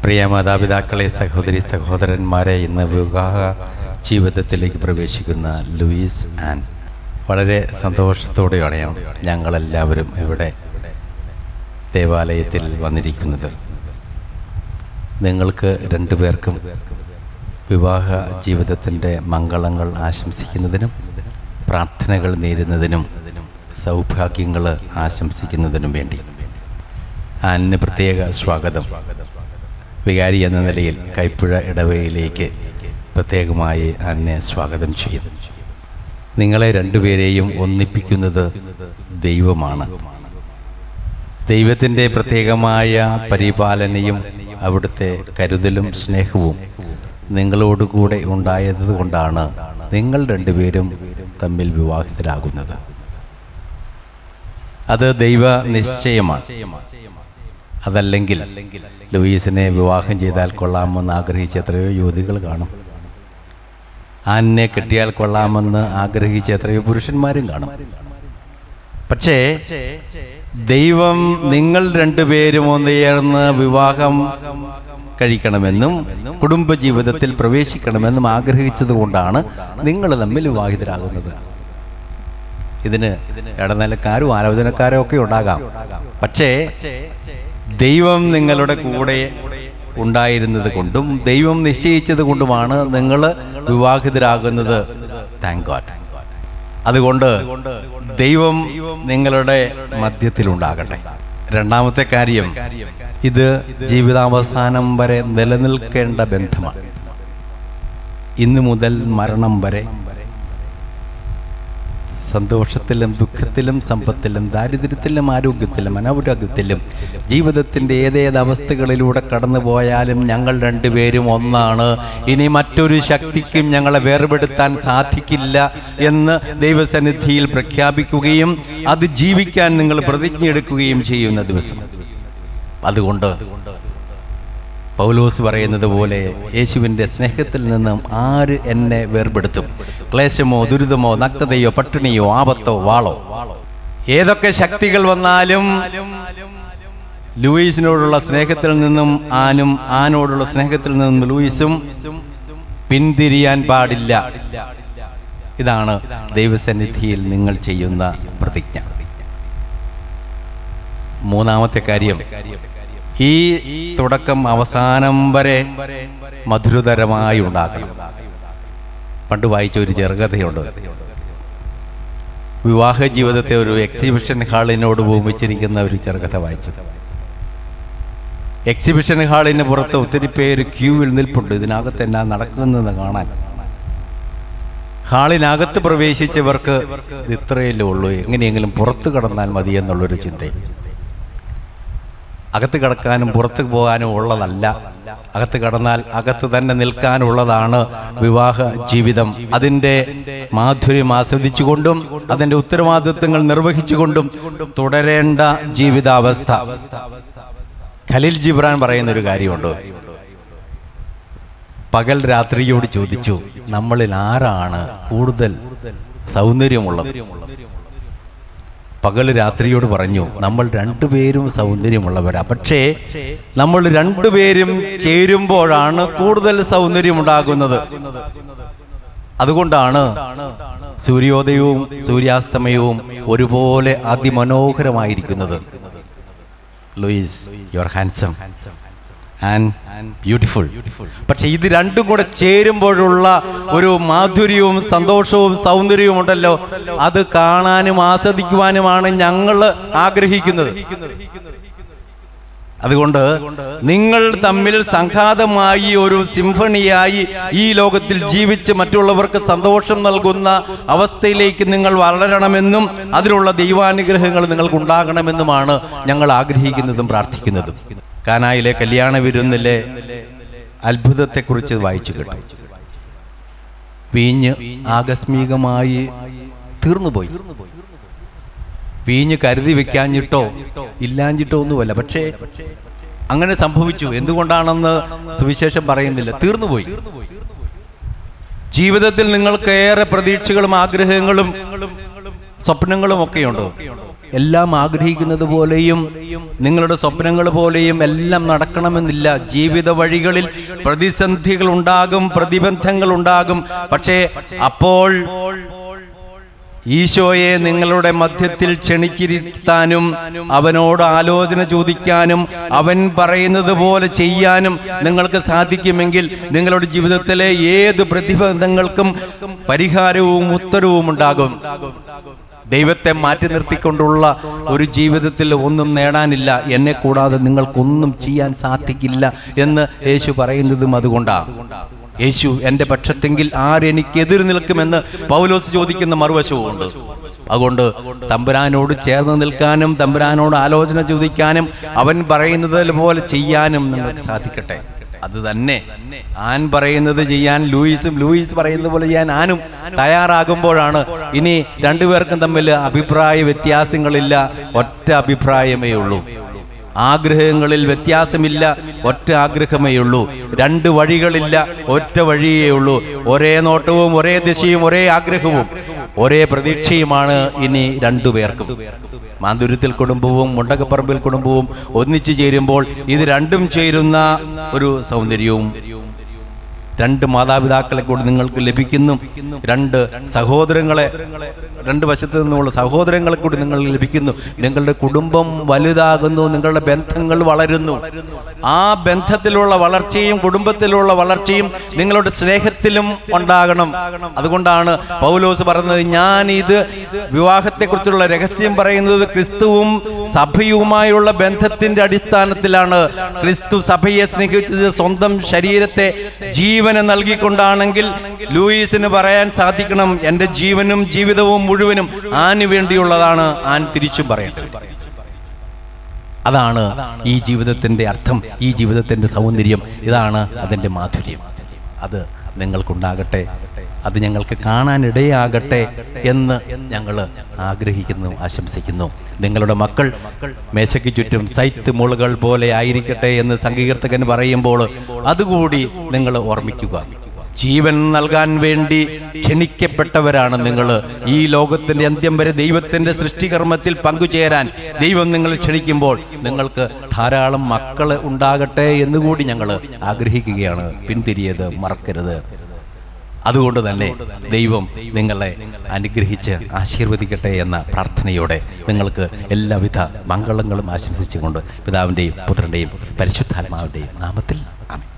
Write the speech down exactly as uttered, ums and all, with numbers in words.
പ്രിയ മാതാപിതാക്കളെ, സഹോദരി സഹോദരന്മാരെ, ഇന്ന് വിവാഹ ജീവിതത്തിലേക്ക് പ്രവേശിക്കുന്ന ലൂയിസ് ആൻ വളരെ സന്തോഷത്തോടെയാണ് ഞങ്ങളെല്ലാവരും ഇവിടെ ദേവാലയത്തിൽ വന്നിരിക്കുന്നത്. നിങ്ങൾക്ക് രണ്ടുപേർക്കും വിവാഹ ജീവിതത്തിൻ്റെ മംഗളങ്ങൾ ആശംസിക്കുന്നതിനും പ്രാർത്ഥനകൾ നേരുന്നതിനും സൗഭാഗ്യങ്ങൾ ആശംസിക്കുന്നതിനും വേണ്ടി ആനിന് പ്രത്യേക സ്വാഗതം. വികാരി എന്ന നിലയിൽ കൈപ്പുഴ ഇടവകയിലേക്ക് പ്രത്യേകമായി ആനിനെ സ്വാഗതം ചെയ്യുന്നു. നിങ്ങളെ രണ്ടുപേരെയും ഒന്നിപ്പിക്കുന്നത് ദൈവമാണ്. ദൈവത്തിൻ്റെ പ്രത്യേകമായ പരിപാലനയും അവിടുത്തെ കരുതലും സ്നേഹവും നിങ്ങളോടുകൂടെ ഉണ്ടായത് കൊണ്ടാണ് നിങ്ങൾ രണ്ടുപേരും തമ്മിൽ വിവാഹിതരാകുന്നത്. അത് ദൈവ നിശ്ചയമാണ്. അതല്ലെങ്കിൽ ലൂയിസിനെ വിവാഹം ചെയ്താൽ കൊള്ളാമെന്ന് ആഗ്രഹിച്ച എത്രയോ യുവതികൾ കാണും. ആനിനെ കെട്ടിയാൽ കൊള്ളാമെന്ന് ആഗ്രഹിച്ച എത്രയോ പുരുഷന്മാരും കാണും. പക്ഷേ ദൈവം നിങ്ങൾ രണ്ടുപേരും ഒന്നുചേർന്ന് വിവാഹം കഴിക്കണമെന്നും കുടുംബജീവിതത്തിൽ പ്രവേശിക്കണമെന്നും ആഗ്രഹിച്ചത് കൊണ്ടാണ് നിങ്ങൾ തമ്മിൽ വിവാഹിതരാകുന്നത്. ഇതിന് ഇടനിലക്കാരും ആലോചനക്കാരും ഒക്കെ ഉണ്ടാകാം. പക്ഷേ ദൈവം നിങ്ങളുടെ കൂടെ ഉണ്ടായിരുന്നത് കൊണ്ടും ദൈവം നിശ്ചയിച്ചത് കൊണ്ടുമാണ് നിങ്ങൾ വിവാഹിതരാകുന്നത്. Thank God. അതുകൊണ്ട് ദൈവം നിങ്ങളുടെ മധ്യത്തിലുണ്ടാകട്ടെ. രണ്ടാമത്തെ കാര്യം, ഇത് ജീവിതാവസാനം വരെ നിലനിൽക്കേണ്ട ബന്ധമാണ്. ഇന്നു മുതൽ മരണം വരെ സന്തോഷത്തിലും ദുഃഖത്തിലും സമ്പത്തിലും ദാരിദ്ര്യത്തിലും ആരോഗ്യത്തിലും അനാരോഗ്യത്തിലും ജീവിതത്തിൻ്റെ ഏതേത് അവസ്ഥകളിലൂടെ കടന്നു പോയാലും ഞങ്ങൾ രണ്ടുപേരും ഒന്നാണ്. ഇനി മറ്റൊരു ശക്തിക്കും ഞങ്ങളെ വേർപെടുത്താൻ സാധിക്കില്ല എന്ന് ദൈവസന്നിധിയിൽ പ്രഖ്യാപിക്കുകയും അത് ജീവിക്കാൻ നിങ്ങൾ പ്രതിജ്ഞയെടുക്കുകയും ചെയ്യുന്ന ദിവസം. അതുകൊണ്ട് പൗലോസ് പറയുന്നത് പോലെ യേശുവിൻ്റെ സ്നേഹത്തിൽ നിന്നും ആര് എന്നെ വേർപെടുത്തും? ക്ലേശമോ ദുരിതമോ നഗ്നതയോ പട്ടിണിയോ ആപത്തോ വാളോ? ഏതൊക്കെ ശക്തികൾ വന്നാലും ലൂയിസിനോടുള്ള സ്നേഹത്തിൽ നിന്നും ആനും ആനോടുള്ള സ്നേഹത്തിൽ നിന്നും ലൂയിസും പിന്തിരിയാൻ പാടില്ല. ഇതാണ് ദൈവസന്നിധിയിൽ നിങ്ങൾ ചെയ്യുന്ന പ്രതിജ്ഞ. മൂന്നാമത്തെ കാര്യം, ഈ തുടക്കം അവസാനം വരെ മധുരതരമായി ഉണ്ടാക്കണം. പണ്ട് വായിച്ച ഒരു ചെറുകഥയുണ്ട്. വിവാഹ ജീവിതത്തെ ഒരു എക്സിബിഷൻ ഹാളിനോട് ഉപമിച്ചിരിക്കുന്ന ഒരു ചെറുകഥ വായിച്ചത്. എക്സിബിഷൻ ഹാളിന് പുറത്ത് ഒത്തിരി പേര് ക്യൂവിൽ നിൽപ്പുണ്ട്, ഇതിനകത്ത് എന്നാ നടക്കുന്നതെന്ന് കാണാൻ. ഹാളിനകത്ത് പ്രവേശിച്ചവർക്ക് ഇത്രയല്ലേ ഉള്ളൂ, എങ്ങനെയെങ്കിലും പുറത്ത് കടന്നാൽ മതി എന്നുള്ളൊരു ചിന്തയും. അകത്ത് കിടക്കാനും പുറത്ത് പോകാനും ഉള്ളതല്ല. അകത്ത് കടന്നാൽ അകത്ത് തന്നെ നിൽക്കാനുള്ളതാണ് വിവാഹ ജീവിതം. അതിൻ്റെ മാധുര്യം ആസ്വദിച്ചുകൊണ്ടും അതിൻ്റെ ഉത്തരവാദിത്വങ്ങൾ നിർവഹിച്ചുകൊണ്ടും തുടരേണ്ട ജീവിതാവസ്ഥ. ഖലീൽ ജിബ്രാൻ പറയുന്നൊരു കാര്യമുണ്ട്. പകൽ രാത്രിയോട് ചോദിച്ചു, നമ്മളിൽ ആരാണ് കൂടുതൽ സൗന്ദര്യമുള്ളത്? പകൽ രാത്രിയോട് പറഞ്ഞു, നമ്മൾ രണ്ടുപേരും സൗന്ദര്യമുള്ളവരാ. പക്ഷേ നമ്മൾ രണ്ടുപേരും ചേരുമ്പോഴാണ് കൂടുതൽ സൗന്ദര്യമുണ്ടാകുന്നത്. അതുകൊണ്ടാണ് സൂര്യോദയവും സൂര്യാസ്തമയവും ഒരുപോലെ അതിമനോഹരമായിരിക്കുന്നത്. Louis, you are handsome and beautiful. പക്ഷെ ഇത് രണ്ടും കൂടെ ചേരുമ്പോഴുള്ള ഒരു മാധുര്യവും സന്തോഷവും സൗന്ദര്യവും ഉണ്ടല്ലോ, അത് കാണാനും ആസ്വദിക്കുവാനുമാണ് ഞങ്ങൾ ആഗ്രഹിക്കുന്നത്. അതുകൊണ്ട് നിങ്ങൾ തമ്മിൽ സംഘാതമായി ഒരു സിംഫണിയായി ഈ ലോകത്തിൽ ജീവിച്ച് മറ്റുള്ളവർക്ക് സന്തോഷം നൽകുന്ന അവസ്ഥയിലേക്ക് നിങ്ങൾ വളരണമെന്നും അതിനുള്ള ദൈവാനുഗ്രഹങ്ങൾ നിങ്ങൾക്ക് ഉണ്ടാകണമെന്നുമാണ് ഞങ്ങൾ ആഗ്രഹിക്കുന്നതും പ്രാർത്ഥിക്കുന്നതും. കാനായിലെ കല്യാണ വിരുന്നിലെ അത്ഭുതത്തെക്കുറിച്ച് വായിച്ചു കേട്ടു. വീഞ്ഞ് ആകസ്മികമായി തീർന്നുപോയി. വീഞ്ഞ് കരുതി വെക്കാഞ്ഞിട്ടോ ഇല്ലാഞ്ഞിട്ടോ ഒന്നുമല്ല, പക്ഷേ അങ്ങനെ സംഭവിച്ചു. എന്തുകൊണ്ടാണെന്ന് സുവിശേഷം പറയുന്നില്ല. തീർന്നുപോയി. ജീവിതത്തിൽ നിങ്ങൾക്ക് ഏറെ പ്രതീക്ഷകളും ആഗ്രഹങ്ങളും സ്വപ്നങ്ങളും ഒക്കെയുണ്ട്. എല്ലാം ആഗ്രഹിക്കുന്നത് പോലെയും നിങ്ങളുടെ സ്വപ്നങ്ങൾ പോലെയും എല്ലാം നടക്കണമെന്നില്ല. ജീവിത വഴികളിൽ പ്രതിസന്ധികൾ ഉണ്ടാകും, പ്രതിബന്ധങ്ങൾ ഉണ്ടാകും. പക്ഷേ അപ്പോൾ ഈശോയെ നിങ്ങളുടെ മധ്യത്തിൽ ക്ഷണിച്ചിരുത്താനും അവനോട് ആലോചന ചോദിക്കാനും അവൻ പറയുന്നത് പോലെ ചെയ്യാനും നിങ്ങൾക്ക് സാധിക്കുമെങ്കിൽ നിങ്ങളുടെ ജീവിതത്തിലെ ഏത് പ്രതിബന്ധങ്ങൾക്കും പരിഹാരവും ഉത്തരവും ഉണ്ടാകും. ദൈവത്തെ മാറ്റി നിർത്തിക്കൊണ്ടുള്ള ഒരു ജീവിതത്തിൽ ഒന്നും നേടാനില്ല. എന്നെ കൂടാതെ നിങ്ങൾക്കൊന്നും ചെയ്യാൻ സാധിക്കില്ല എന്ന് യേശു പറയുന്നതും അതുകൊണ്ടാണ്. യേശു എൻ്റെ പക്ഷത്തെങ്കിൽ ആരെനിക്കെതിർ നിൽക്കുമെന്ന് പൗലോസ് ചോദിക്കുന്ന മറുവശവും ഉണ്ട്. അതുകൊണ്ട് തമ്പുരാനോട് ചേർന്ന് നിൽക്കാനും തമ്പുരാനോട് ആലോചന ചോദിക്കാനും അവൻ പറയുന്നത് പോലെ ചെയ്യാനും നിങ്ങൾക്ക് സാധിക്കട്ടെ. അത് തന്നെ ആൻ പറയുന്നത് ചെയ്യാൻ ലൂയിസും ലൂയിസ് പറയുന്നത് പോലെ ചെയ്യാൻ ആനും തയ്യാറാകുമ്പോഴാണ് ഇനി രണ്ടുപേർക്കും തമ്മിൽ അഭിപ്രായ വ്യത്യാസങ്ങളില്ല, ഒറ്റ അഭിപ്രായമേ ഉള്ളൂ. ആഗ്രഹങ്ങളിൽ വ്യത്യാസമില്ല, ഒറ്റ ആഗ്രഹമേ ഉള്ളൂ. രണ്ട് വഴികളില്ല, ഒറ്റ വഴിയേ ഉള്ളൂ. ഒരേ നോട്ടവും ഒരേ ദിശയും ഒരേ ആഗ്രഹവും ഒരേ പ്രതീക്ഷയുമാണ് ഇനി രണ്ടുപേർക്കും. മാന്തുരുത്തിൽ കുടുംബവും മുണ്ടകപ്പറമ്പിൽ കുടുംബവും ഒന്നിച്ചു ചേരുമ്പോൾ ഇത് രണ്ടും ചേരുന്ന ഒരു സൗന്ദര്യവും രണ്ട് മാതാപിതാക്കളെ കൂടി നിങ്ങൾക്ക് ലഭിക്കുന്നു. രണ്ട് സഹോദരങ്ങളെ, രണ്ട് വശത്തു നിന്നുള്ള സഹോദരങ്ങളെ കൂടി നിങ്ങൾക്ക് ലഭിക്കുന്നു. നിങ്ങളുടെ കുടുംബം വലുതാകുന്നു, നിങ്ങളുടെ ബന്ധങ്ങൾ വളരുന്നു. ആ ബന്ധത്തിലുള്ള വളർച്ചയും കുടുംബത്തിലുള്ള വളർച്ചയും നിങ്ങളുടെ സ്നേഹത്തിലും ഉണ്ടാകണം. അതുകൊണ്ടാണ് പൗലോസ് പറഞ്ഞത്, ഞാൻ ഇത് വിവാഹത്തെക്കുറിച്ചുള്ള രഹസ്യം പറയുന്നത് ക്രിസ്തുവും സഭയുമായുള്ള ബന്ധത്തിന്റെ അടിസ്ഥാനത്തിലാണ്. ക്രിസ്തു സഭയെ സ്നേഹിച്ചത് സ്വന്തം ശരീരത്തെ ജീവൻ ജീവനെ നൽകിക്കൊണ്ടാണെങ്കിൽ ലൂയിസിന് പറയാൻ സാധിക്കണം, എൻ്റെ ജീവനും ജീവിതവും മുഴുവനും ആന് വേണ്ടിയുള്ളതാണ്. ആൻ തിരിച്ചും പറയട്ടെ. അതാണ് ഈ ജീവിതത്തിന്റെ അർത്ഥം, ഈ ജീവിതത്തിന്റെ സൗന്ദര്യം, ഇതാണ് അതിൻ്റെ മാധുര്യം. അത് നിങ്ങൾക്കുണ്ടാകട്ടെ, അത് ഞങ്ങൾക്ക് കാണാനിടയാകട്ടെ എന്ന് ഞങ്ങൾ ആഗ്രഹിക്കുന്നു, ആശംസിക്കുന്നു. നിങ്ങളുടെ മക്കൾ മേശയ്ക്ക് ചുറ്റും സൈത്ത് മുളുകൾ പോലെ ആയിരിക്കട്ടെ എന്ന് സങ്കീർത്തകൻ പറയുമ്പോൾ അതുകൂടി നിങ്ങൾ ഓർമ്മിക്കുക. ജീവൻ നൽകാൻ വേണ്ടി ക്ഷണിക്കപ്പെട്ടവരാണ് നിങ്ങൾ. ഈ ലോകത്തിന്റെ അന്ത്യം വരെ ദൈവത്തിന്റെ സൃഷ്ടികർമ്മത്തിൽ പങ്കുചേരാൻ ദൈവം നിങ്ങളെ ക്ഷണിക്കുമ്പോൾ നിങ്ങൾക്ക് ധാരാളം മക്കൾ ഉണ്ടാകട്ടെ എന്നുകൂടി ഞങ്ങൾ ആഗ്രഹിക്കുകയാണ്. പിന്തിരിയത് മറക്കരുത്. അതുകൊണ്ട് തന്നെ ദൈവം നിങ്ങളെ അനുഗ്രഹിച്ച് ആശീർവദിക്കട്ടെ എന്ന പ്രാർത്ഥനയോടെ നിങ്ങൾക്ക് എല്ലാവിധ മംഗളങ്ങളും ആശംസിച്ചുകൊണ്ട് പിതാവിൻ്റെയും പുത്രൻ്റെയും പരിശുദ്ധാത്മാവിൻ്റെയും നാമത്തിൽ ആമേൻ.